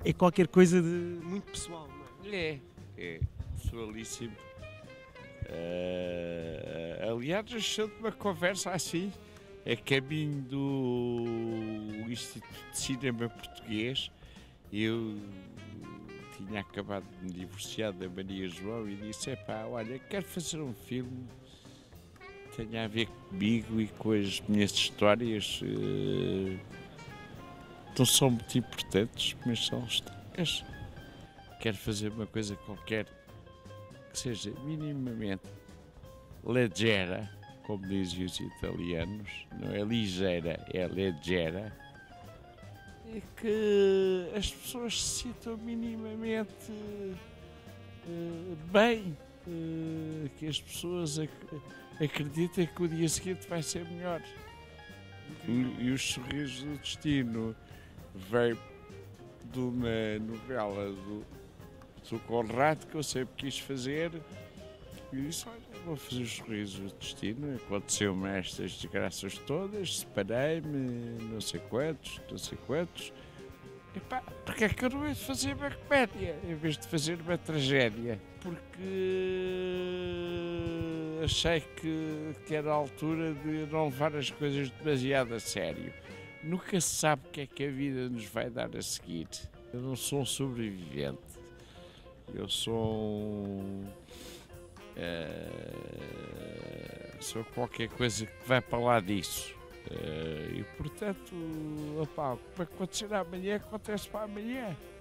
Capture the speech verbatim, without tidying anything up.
é qualquer coisa de muito pessoal, não é? É, é pessoalíssimo. Uh, aliás, achou de uma conversa assim, a caminho do Instituto de Cinema Português. Eu tinha acabado de me divorciar da Maria João e disse: epá, olha, quero fazer um filme que tenha a ver comigo e com as minhas histórias. Uh, não são muito importantes, mas são histórias. Quero fazer uma coisa qualquer que seja minimamente leggera, como dizem os italianos, não é ligeira, é leggera, e que as pessoas se sintam minimamente uh, bem, uh, que as pessoas ac acreditem que o dia seguinte vai ser melhor. E, e os Sorrisos do Destino veio de uma novela do do Conrado que eu sempre quis fazer e disse: olha, vou fazer os Sorrisos do Destino. Aconteceu-me estas desgraças todas, separei-me, não sei quantos, não sei quantos. E pá, porque é que eu não hei de fazer uma comédia em vez de fazer uma tragédia? Porque achei que, que era a altura de não levar as coisas demasiado a sério. Nunca se sabe o que é que a vida nos vai dar a seguir. Eu não sou um sobrevivente. Eu sou um, uh, sou qualquer coisa que vai para lá disso. Uh, e portanto, opá, o que vai acontecer amanhã acontece para amanhã.